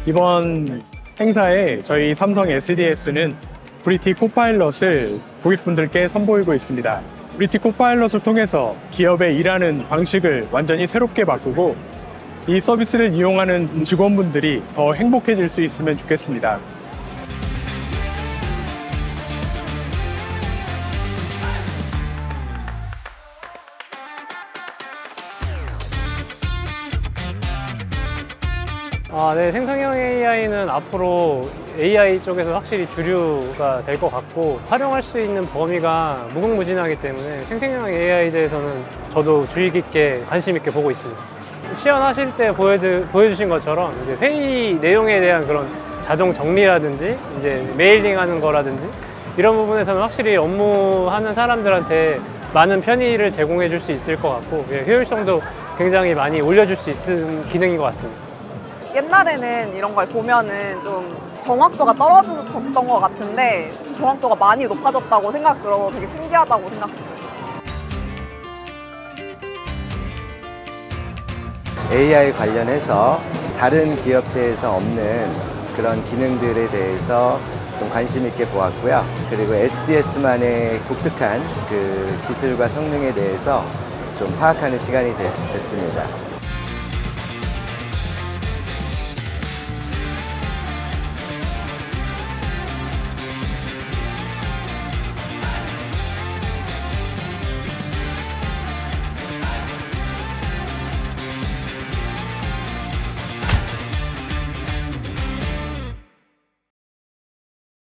이번 행사에 저희 삼성 SDS는 브리티 코파일럿을 고객분들께 선보이고 있습니다. 브리티 코파일럿을 통해서 기업의 일하는 방식을 완전히 새롭게 바꾸고 이 서비스를 이용하는 직원분들이 더 행복해질 수 있으면 좋겠습니다. 네, 생성형 AI는 앞으로 AI 쪽에서 확실히 주류가 될 것 같고 활용할 수 있는 범위가 무궁무진하기 때문에 생성형 AI에 대해서는 저도 주의 깊게 관심 있게 보고 있습니다. 시연하실 때 보여주신 것처럼 이제 회의 내용에 대한 그런 자동 정리라든지 이제 메일링하는 거라든지 이런 부분에서는 확실히 업무하는 사람들한테 많은 편의를 제공해 줄 수 있을 것 같고 효율성도 굉장히 많이 올려줄 수 있는 기능인 것 같습니다. 옛날에는 이런 걸 보면은 좀 정확도가 떨어졌던 것 같은데 정확도가 많이 높아졌다고 생각 들어서 되게 신기하다고 생각했어요. AI 관련해서 다른 기업체에서 없는 그런 기능들에 대해서 좀 관심 있게 보았고요. 그리고 SDS만의 독특한 그 기술과 성능에 대해서 좀 파악하는 시간이 됐습니다.